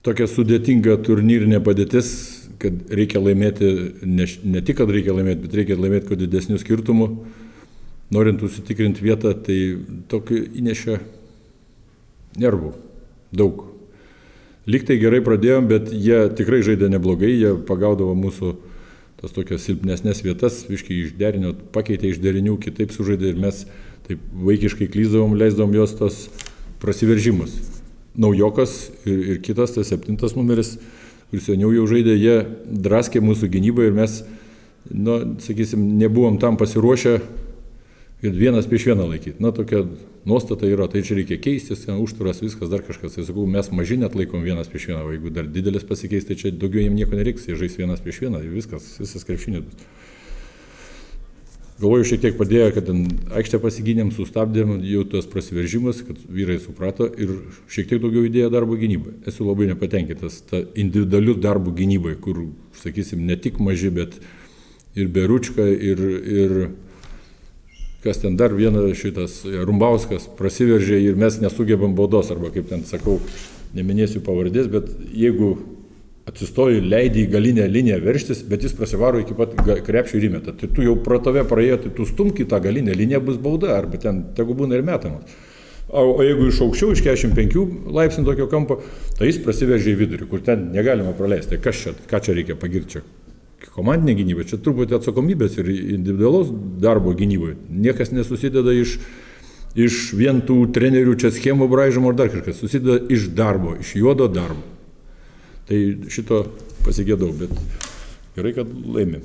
tokia sudėtinga turnyrinė padėtis, kad reikia laimėti, ne tik, kad reikia laimėti, bet reikia laimėti kuo didesnių skirtumų, norint užsitikrinti vietą, tai tokį įnešė nervų daug. Lygtai gerai pradėjom, bet jie tikrai žaidė neblogai, jie pagaudavo mūsų tas tokias silpnesnės vietas, viškai iš derinio, pakeitė iš derinių, kitaip sužaidė ir mes taip vaikiškai klyzdavom, leisdavom jos tos prasiveržimus. Naujokas ir kitas, tas 7 numeris, ir seniau jau žaidė, jie draskė mūsų gynybą ir mes, sakysim, nebuvom tam pasiruošę ir 1-1 laikyti. Tokia nuostata yra, tai čia reikia keistis, užturas, viskas, dar kažkas. Tai sakau, mes maži net laikom 1-1, o jeigu dar didelis pasikeis, tai čia daugiau jiems nieko nereiks, jie žais 1-1, visas krepšinis. Galvoju, šiek tiek padėjo, kad aikštę pasigynėm, sustabdėm jau tos prasiveržimus, kad vyrai suprato ir šiek tiek daugiau įdėjo darbo gynybai. Esu labai nepatenkintas ta individualių darbų gynybai, kur, sakysim, ne tik maži, bet ir Beručka, ir kas ten dar vienas šitas Rumbauskas prasiveržė ir mes nesugebam baudos, arba kaip ten sakau, neminėsiu pavardės, bet jeigu atsistoji, leidai į galinę liniją verštis, bet jis prasivaro iki pat krepšio ir įmeta. Tai tu jau pro tave praėjo, tai tu stumk į tą galinę liniją, bus bauda, arba ten tegu būna ir metamas. O jeigu iš aukščiau, iš 45 laipsnių tokio kampo, tai jis prasiveržė į vidurį, kur ten negalima praleisti. Tai ką čia reikia pagirti čia? Komandinė gynyba, čia truputį atsakomybės ir individualaus darbo gynybai. Niekas nesusideda iš vien tų trenerių čia schemų braižymo ar dar kažkas. Susideda iš darbo, iš juodo darbo. Tai šito pasigėdau, bet gerai, kad laimė.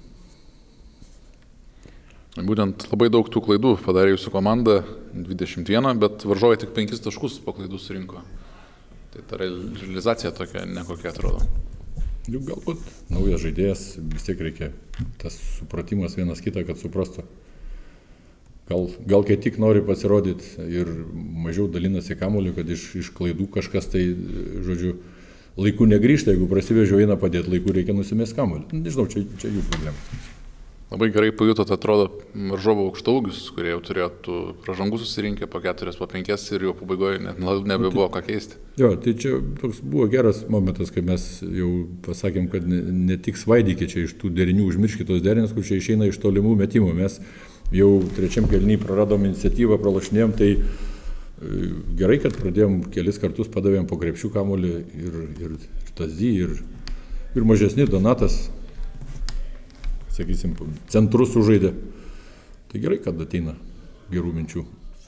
Būtent labai daug tų klaidų padarė jūsų komanda, 21, bet varžovai tik 5 taškus po klaidų surinko. Tai ta realizacija tokia nekokia atrodo. Juk galbūt naujas žaidėjas, vis tiek reikia tas supratimas vienas kitą, kad suprastų. Gal kai tik nori pasirodyti ir mažiau dalinasi kamuoliu, kad iš klaidų kažkas tai, žodžiu, laiku negrįžta, jeigu prasivežiau eina padėti, laiku reikia nusimesti kamuolį. Nežinau, čia jų problema. Labai gerai pajutot, atrodo, varžovų aukštaugius, kurie jau turėjo tų pražangų susirinkę po 4, po 5 ir jau pabaigoje nebebuvo ką keisti. Jo, tai čia toks buvo geras momentas, kai mes jau pasakėm, kad ne tik svaidykė čia iš tų derinių, užmirškit tos derinius, kur čia išeina iš tolimų metimų. Mes jau 3 kėliny praradom iniciatyvą, pralašinėjom, tai gerai, kad pradėjom kelis kartus, padavėm po krepšių kamuolį ir Tazy, ir mažesni Donatas, sakysim, centrus sužaidė. Tai gerai, kad ateina gerų minčių.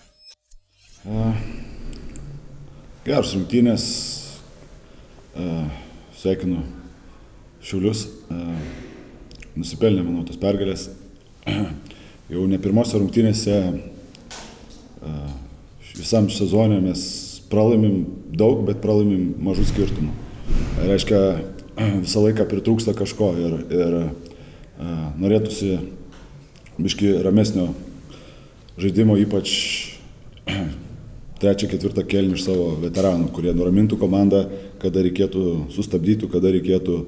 Geras rungtynės, sveikinu Šiaulius, nusipelnė, manau, tos pergalės. Jau ne pirmose rungtynėse visam sezone mes pralaimim daug, bet pralaimim mažų skirtumų. Tai reiškia, visą laiką pritrūksta kažko ir norėtųsi biški ramesnio žaidimo, ypač 3-4 kėlinį iš savo veteranų, kurie nuramintų komandą, kada reikėtų sustabdyti, kada reikėtų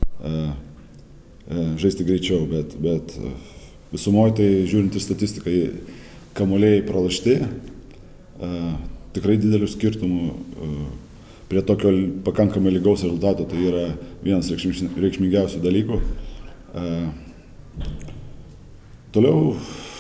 žaisti greičiau, bet visumoje tai žiūrint į statistiką, kamuoliai pralašti, tikrai didelių skirtumų prie tokio pakankamai lygaus rezultato, tai yra vienas reikšmingiausių dalykų. Toliau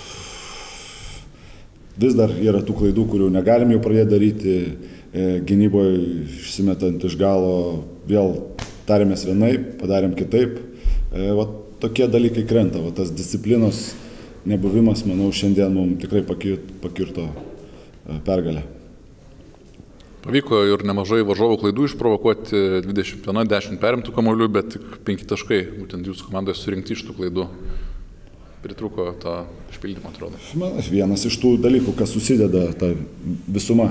vis dar yra tų klaidų, kurių negalim jau pradėti daryti, gynyboje išsimetant iš galo, vėl tarėmės vienaip, padarėm kitaip. Tokie dalykai krenta, tas disciplinos nebuvimas, manau, šiandien mums tikrai pakirto pergalę. Pavyko ir nemažai varžovų klaidų išprovokuoti, 21, 10 perimtų kamuolių, bet tik 5 taškai, būtent jūsų komandoje surinkti iš tų klaidų. Pritrūko to išpildymo, atrodo. Vienas iš tų dalykų, kas susideda, ta visuma.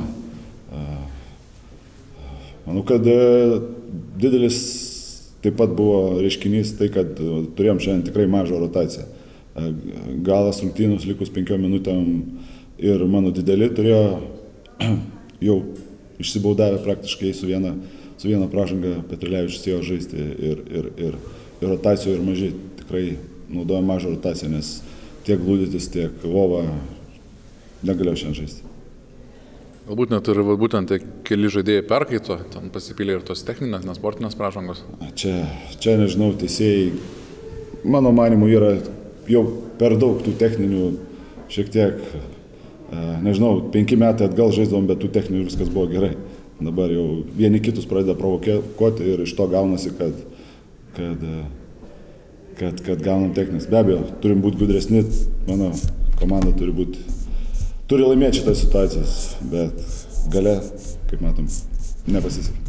Manau, kad didelis taip pat buvo reiškinys tai, kad turėjom šiandien tikrai mažą rotaciją. Galas rungtynus likus 5 minutėm ir mano dideli turėjo jau išsibaudavę praktiškai su viena pražanga Petrilevičius ėjo žaisti ir rotacijų ir maži. Tikrai naudoja mažą rotaciją, nes tiek Glūdytis, tiek Vova negalėjo šiandien žaisti. Galbūt net ir būtent keli žaidėjai perkaito, ten pasipylė ir tos techninės, nesportinės pražangos. Čia nežinau, teisėjai, mano manimu, yra jau per daug tų techninių, šiek tiek, nežinau, 5 metai atgal žaisdavom, bet tų techninių viskas buvo gerai. Dabar jau vieni kitus pradeda provokuoti ir iš to gaunasi, kad gaunam techninės. Be abejo, turim būti gudresni, mano komanda turi laimėti šitas situacijas, bet gale, kaip matom, nepasisekė.